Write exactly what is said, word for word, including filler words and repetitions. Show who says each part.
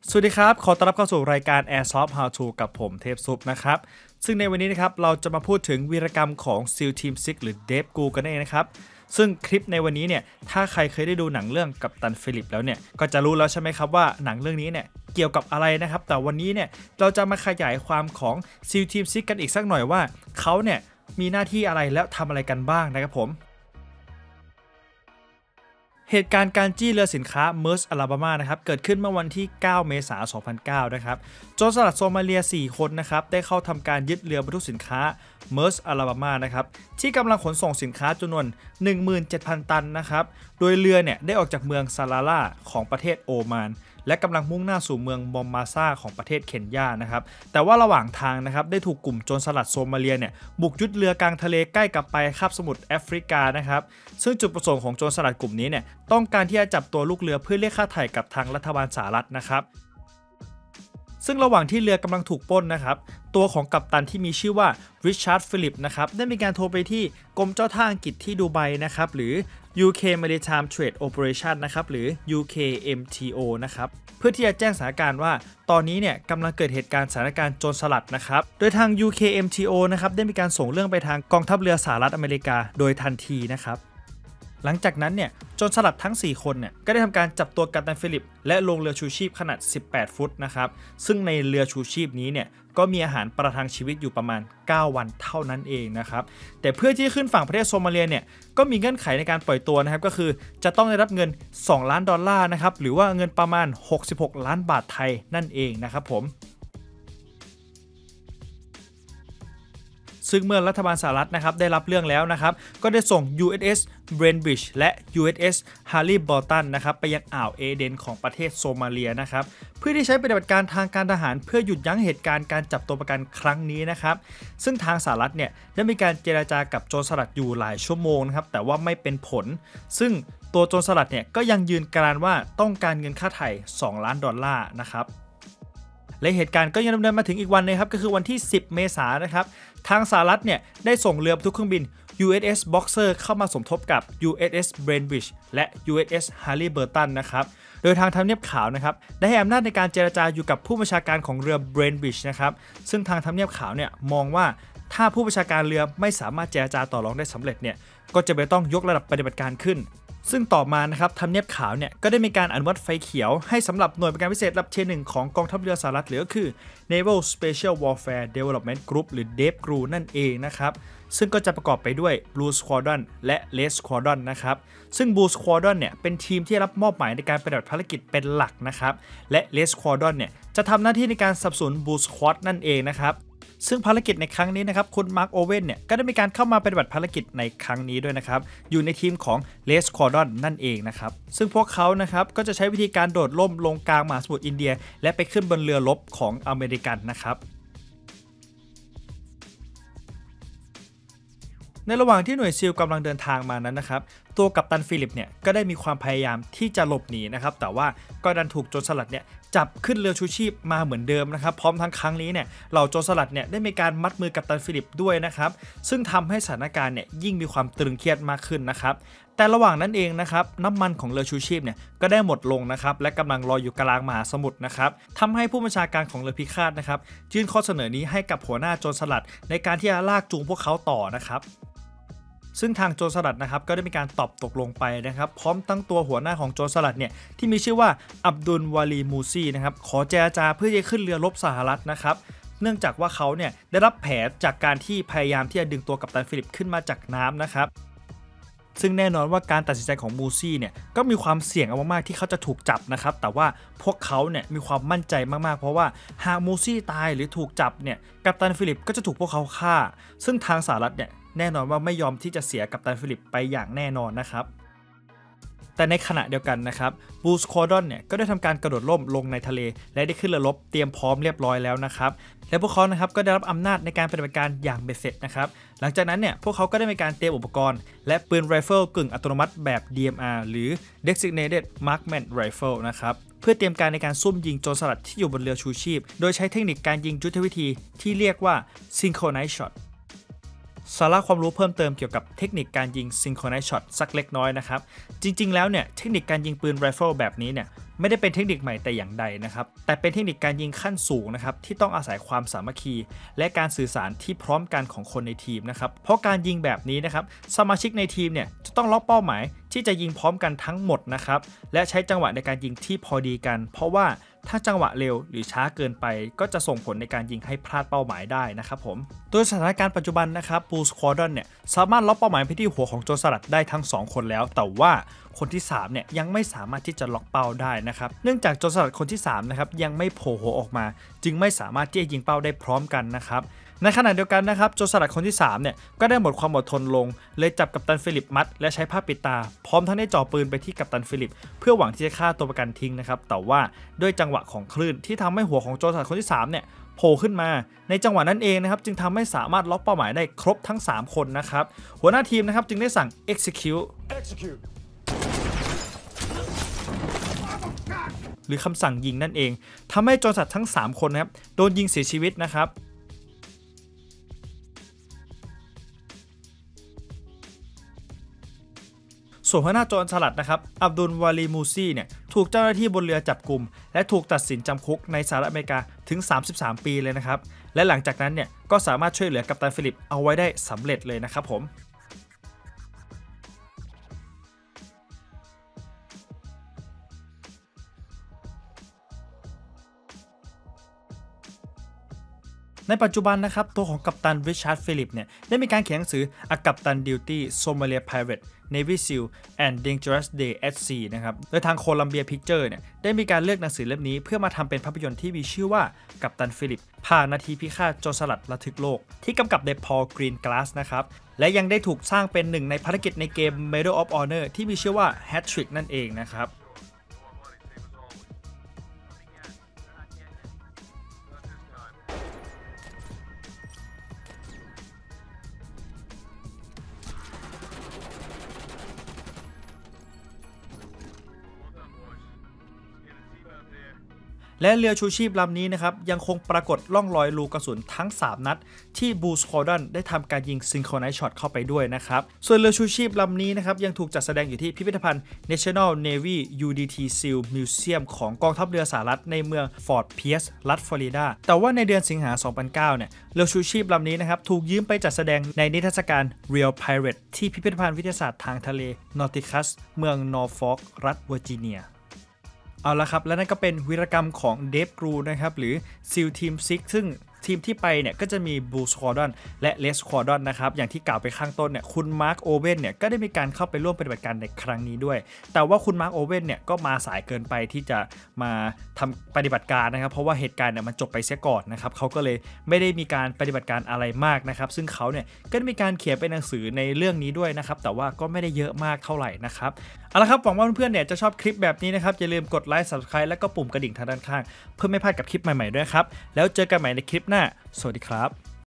Speaker 1: สวัสดีครับขอต้อนรับเข้าสู่รายการ Airsoft How To กับผมเทพซุปนะครับซึ่งในวันนี้นะครับเราจะมาพูดถึงวีรกรรมของ ซี อี แอล Team ซิกซ์หรือ Dave Grohl กันเองนะครับซึ่งคลิปในวันนี้เนี่ยถ้าใครเคยได้ดูหนังเรื่องกัปตันฟิลิปแล้วเนี่ยก็จะรู้แล้วใช่ไหมครับว่าหนังเรื่องนี้เนี่ยเกี่ยวกับอะไรนะครับแต่วันนี้เนี่ยเราจะมาขยายความของ ซี อี แอล Team ซิกซ์กันอีกสักหน่อยว่าเขาเนี่ยมีหน้าที่อะไรแล้วทำอะไรกันบ้างนะครับผมเหตุการณ์การจี้เรือสินค้าเมอร์สอลาบามานะครับเกิดขึ้นเมื่อวันที่เก้าเมษายนสองพันเก้านะครับโจรสลัดโซมาเลียสี่คนนะครับได้เข้าทำการยึดเรือบรรทุกสินค้าเมอร์สอลาบามานะครับที่กำลังขนส่งสินค้าจำนวน หนึ่งหมื่นเจ็ดพัน ตันนะครับโดยเรือเนี่ยได้ออกจากเมืองซาลาลาของประเทศโอมานและกำลังมุ่งหน้าสู่เมืองบอมมาซาของประเทศเคนยานะครับแต่ว่าระหว่างทางนะครับได้ถูกกลุ่มโจรสลัดโซมาเลียเนี่ยบุกยึดเรือกลางทะเลใกล้กับไปคาบสมุทรแอฟริกานะครับซึ่งจุดประสงค์ของโจรสลัดกลุ่มนี้เนี่ยต้องการที่จะจับตัวลูกเรือเพื่อเรียกค่าไถ่กับทางรัฐบาลสหรัฐนะครับซึ่งระหว่างที่เรือกำลังถูกปล้นนะครับตัวของกัปตันที่มีชื่อว่าริชาร์ดฟิลิปนะครับได้มีการโทรไปที่กรมเจ้าท่าอังกฤษที่ดูไบนะครับหรือ ยู เค Maritime Trade Operation นะครับหรือ ยู เค เอ็ม ที โอ นะครับเพื่อที่จะแจ้งสถานการณ์ว่าตอนนี้เนี่ยกำลังเกิดเหตุการณ์สถานการณ์โจรสลัดนะครับโดยทาง ยู เค เอ็ม ที โอ นะครับได้มีการส่งเรื่องไปทางกองทัพเรือสหรัฐอเมริกาโดยทันทีนะครับหลังจากนั้นเนี่ยโจรสลัดทั้งสี่คนเนี่ยก็ได้ทำการจับตัวกัปตันฟิลิปและลงเรือชูชีพขนาดสิบแปดฟุตนะครับซึ่งในเรือชูชีพนี้เนี่ยก็มีอาหารประทังชีวิตอยู่ประมาณเก้าวันเท่านั้นเองนะครับแต่เพื่อที่จะขึ้นฝั่งประเทศโซมาเลียเนี่ยก็มีเงื่อนไขในการปล่อยตัวนะครับก็คือจะต้องได้รับเงินสองล้านดอลลาร์นะครับหรือว่าเงินประมาณหกสิบหกล้านบาทไทยนั่นเองนะครับผมซึ่งเมื่อรัฐบาลสหรัฐนะครับได้รับเรื่องแล้วนะครับก็ได้ส่ง ยู เอส เอส Bainbridge และ ยู เอส เอส Halyburton นะครับไปยังอ่าวเอเดนของประเทศโซมาเลียนะครับเพื่อที่ใช้ปฏิบัติการทางการทหารเพื่อหยุดยั้งเหตุการณ์การจับตัวประกันครั้งนี้นะครับซึ่งทางสหรัฐเนี่ยได้มีการเจรจากับโจรสลัดอยู่หลายชั่วโมงนะครับแต่ว่าไม่เป็นผลซึ่งตัวโจรสลัดเนี่ยก็ยังยืนกรานว่าต้องการเงินค่าไถ่สองล้านดอลลาร์นะครับและเหตุการณ์ก็ยังดำเนินมาถึงอีกวันนึงครับก็คือวันที่สิบเมษายนนะครับทางสหรัฐเนี่ยได้ส่งเรือบรรทุกเครื่องบิน ยู เอส เอส Boxer เข้ามาสมทบกับ ยู เอส เอส Bainbridge และ ยู เอส เอส Halyburton นะครับโดยทางทำเนียบขาวนะครับได้ให้อำนาจในการเจรจาอยู่กับผู้บัญชาการของเรือ Bainbridge นะครับซึ่งทางทำเนียบขาวเนี่ยมองว่าถ้าผู้บัญชาการเรือไม่สามารถเจรจาต่อรองได้สำเร็จเนี่ยก็จะไปต้องยกระดับปฏิบัติการขึ้นซึ่งต่อมานะครับทำเนียบขาวเนี่ยก็ได้มีการอนุมัติไฟเขียวให้สำหรับหน่วยปฏิบัติการพิเศษระดับเทียร์หนึ่งของกองทัพเรือสหรัฐหรือก็คือ Naval Special Warfare Development Group หรือ Dave Grohl นั่นเองนะครับซึ่งก็จะประกอบไปด้วย Blue Squadron และ Red Squadron นะครับซึ่ง Blue Squadron เนี่ยเป็นทีมที่รับมอบหมายในการปฏิบัติภารกิจเป็นหลักนะครับและ Red Squadron เนี่ยจะทำหน้าที่ในการสนับสนุน Blue Squad นั่นเองนะครับซึ่งภารกิจในครั้งนี้นะครับคุณมาร์คโอเว่นเนี่ยก็ได้มีการเข้ามาปฏิบัติภารกิจในครั้งนี้ด้วยนะครับอยู่ในทีมของเลสคอร์ดอนนั่นเองนะครับซึ่งพวกเขานะครับก็จะใช้วิธีการโดดร่มลงกลางมหาสมุทรอินเดียและไปขึ้นบนเรือรบของอเมริกันนะครับในระหว่างที่หน่วยซีลกำลังเดินทางมานั้นนะครับตัวกัปตันฟิลิปเนี่ยก็ได้มีความพยายามที่จะหลบหนีนะครับแต่ว่าก็ดันถูกโจรสลัดเนี่ยจับขึ้นเรือชูชีพมาเหมือนเดิมนะครับพร้อมทั้งครั้งนี้เนี่ยเหล่าโจรสลัดเนี่ยได้มีการมัดมือกัปตันฟิลิปด้วยนะครับซึ่งทำให้สถานการณ์เนี่ยยิ่งมีความตรึงเครียดมากขึ้นนะครับแต่ระหว่างนั้นเองนะครับน้ำมันของเรือชูชีพเนี่ยก็ได้หมดลงนะครับและกำลังลอยอยู่กลางมหาสมุทรนะครับทำให้ผู้บัญชาการของเรือพิฆาตนะครับยื่นข้อเสนอนี้ให้กับหัวหน้าโจรสลัดในการที่จะลากจูงพวกเขาต่อนะครับซึ่งทางโจรสลัดนะครับก็ได้มีการตอบตกลงไปนะครับพร้อมตั้งตัวหัวหน้าของโจรสลัดเนี่ยที่มีชื่อว่าอับดุลวาลีมูซีนะครับขอเจรจาเพื่อจะขึ้นเรือรบสหรัฐนะครับเนื่องจากว่าเขาเนี่ยได้รับแผลจากการที่พยายามที่จะดึงตัวกัปตันฟิลิปขึ้นมาจากน้ำนะครับซึ่งแน่นอนว่าการตัดสินใจของมูซี่เนี่ยก็มีความเสี่ยงเอามากๆที่เขาจะถูกจับนะครับแต่ว่าพวกเขาเนี่ยมีความมั่นใจมากๆเพราะว่าหากมูซี่ตายหรือถูกจับเนี่ยกัปตันฟิลิปก็จะถูกพวกเขาฆ่าซึ่งทางสหรัฐเนี่ยแน่นอนว่าไม่ยอมที่จะเสียกัปตันฟิลิปไปอย่างแน่นอนนะครับแต่ในขณะเดียวกันนะครับบูสคอร์ดอนเนี่ยก็ได้ทำการกระโดดร่มลงในทะเลและได้ขึ้นเรือรบเตรียมพร้อมเรียบร้อยแล้วนะครับและพวกเขานะครับก็ได้รับอำนาจในการปฏิบัติการอย่างเบ็ดเสร็จนะครับหลังจากนั้นเนี่ยพวกเขาก็ได้มีการเตรียมอุปกรณ์และปืนไรเฟิลกึ่งอัตโนมัติแบบ ดี เอ็ม อาร์ หรือ Designated Marksman Rifle นะครับเพื่อเตรียมการในการซุ่มยิงโจรสลัดที่อยู่บนเรือชูชีพโดยใช้เทคนิคการยิงยุทธวิธีที่เรียกว่า Synchronized Shotสาระความรู้เพิ่มเติมเกี่ยวกับเทคนิคการยิง Synchronized Shot สักเล็กน้อยนะครับจริงๆแล้วเนี่ยเทคนิคการยิงปืนไรเฟิลแบบนี้เนี่ยไม่ได้เป็นเทคนิคใหม่แต่อย่างใดนะครับแต่เป็นเทคนิคการยิงขั้นสูงนะครับที่ต้องอาศัยความสามัคคีและการสื่อสารที่พร้อมกันของคนในทีมนะครับเพราะการยิงแบบนี้นะครับสมาชิกในทีมเนี่ยจะต้องล็อกเป้าหมายที่จะยิงพร้อมกันทั้งหมดนะครับและใช้จังหวะในการยิงที่พอดีกันเพราะว่าถ้าจังหวะเร็วหรือช้าเกินไปก็จะส่งผลในการยิงให้พลาดเป้าหมายได้นะครับผมโดยสถานการณ์ปัจจุบันนะครับบูสควอดรอนเนี่ยสามารถล็อกเป้าหมายไปที่หัวของโจรสลัดได้ทั้งสองคนแล้วแต่ว่าคนที่สามเนี่ยยังไม่สามารถที่จะล็อกเป้าได้นะครับเนื่องจากโจรสลัดคนที่สามนะครับยังไม่โผล่หัวออกมาจึงไม่สามารถที่จะยิงเป้าได้พร้อมกันนะครับในขณะเดียวกันนะครับโจรสลัดคนที่สามเนี่ยก็ได้หมดความอดทนลงเลยจับกัปตันฟิลิปมัดและใช้ผ้าปิดตาพร้อมทั้งได้จ่อปืนไปที่กัปตันฟิลิปเพื่อหวังที่จะฆ่าตัวประกันทิ้งนะครับแต่ว่าด้วยจังหวะของคลื่นที่ทำให้หัวของโจรสลัดคนที่สามเนี่ยโผล่ขึ้นมาในจังหวะนั้นเองนะครับจึงทำให้สามารถล็อกเป้าหมายได้ครบทั้งสามคนนะครับหัวหน้าทีมนะครับจึงได้สั่ง execute execute หรือคำสั่งยิงนั่นเองทำให้โจรสลัดทั้งสามคนนะครับโดนยิงเสียชีวิตนะครับส่วนหัวหน้าโจรสลัดนะครับอับดุลวาลีมูซีเนี่ยถูกเจ้าหน้าที่บนเรือจับกุมและถูกตัดสินจำคุกในสหรัฐอเมริกาถึงสามสิบสามปีเลยนะครับและหลังจากนั้นเนี่ยก็สามารถช่วยเหลือกัปตันฟิลิปเอาไว้ได้สำเร็จเลยนะครับผมในปัจจุบันนะครับตัวของกัปตันริชาร์ดฟิลิปเนี่ยได้มีการเขียนหนังสือ A Captain Duty Somalia Pirate Navy SEAL and Dangerous Day at Sea นะครับโดยทางโคลัมเบียพิกเจอร์เนี่ยได้มีการเลือกหนังสือเล่มนี้เพื่อมาทำเป็นภาพยนตร์ที่มีชื่อว่ากัปตันฟิลิปผ่านนาทีพิฆาตโจรสลัดระทึกโลกที่กำกับโดยพอล กรีนกลาสนะครับและยังได้ถูกสร้างเป็นหนึ่งในภารกิจในเกม Medal of Honor ที่มีชื่อว่า Hat-Trick นั่นเองนะครับและเรือชูชีพลำนี้นะครับยังคงปรากฏร่องรอยรูกระสุนทั้งสามนัดที่บูสควอดรอนได้ทำการยิงซิงโครไนซ์ช็อตเข้าไปด้วยนะครับส่วนเรือชูชีพลำนี้นะครับยังถูกจัดแสดงอยู่ที่พิพิธภัณฑ์ National Navy ยู ดี ที SEAL Museum ของกองทัพเรือสหรัฐในเมืองฟอร์ตเพียร์สรัฐฟลอริดาแต่ว่าในเดือนสิงหาคม สองพันเก้า เนี่ยเรือชูชีพลำนี้นะครับถูกยืมไปจัดแสดงในนิทรรศการ Real Pirate ที่พิพิธภัณฑ์วิทยาศาสตร์ทางทะเลนอร์ติคัสเมืองนอร์ฟอล์กรัฐเวอร์จิเนียเอาละครับและนั่นก็เป็นวีรกรรมของเดฟกรูนะครับหรือซีลทีมซิกซึ่งทีมที่ไปเนี่ยก็จะมีบูสควอดรอนและเลสควอดรอนนะครับอย่างที่กล่าวไปข้างต้นเนี่ยคุณมาร์คโอเว่นเนี่ยก็ได้มีการเข้าไปร่วมปฏิบัติการในครั้งนี้ด้วยแต่ว่าคุณมาร์คโอเว่นเนี่ยก็มาสายเกินไปที่จะมาทำปฏิบัติการนะครับเพราะว่าเหตุการณ์เนี่ยมันจบไปเสียก่อนนะครับเขาก็เลยไม่ได้มีการปฏิบัติการอะไรมากนะครับซึ่งเขาเนี่ยก็ได้มีการเขียนเป็นหนังสือในเรื่องนี้ด้วยนะครับแต่ว่าก็ไม่ได้เยอะมากเท่าไหร่นะครับเอาละครับหวังว่าเพื่อนๆเนี่ยจะชอบคลิปแบบนี้นะครับอย่าลืมกดไลค์ ซับสไครบ์ และก็ปุ่มกระดิ่งทางด้านข้างเพื่อไม่พลาดกับคลิปใหม่ๆด้วยครับแล้วเจอกันใหม่ในคลิปหน้าสวัสดีครับ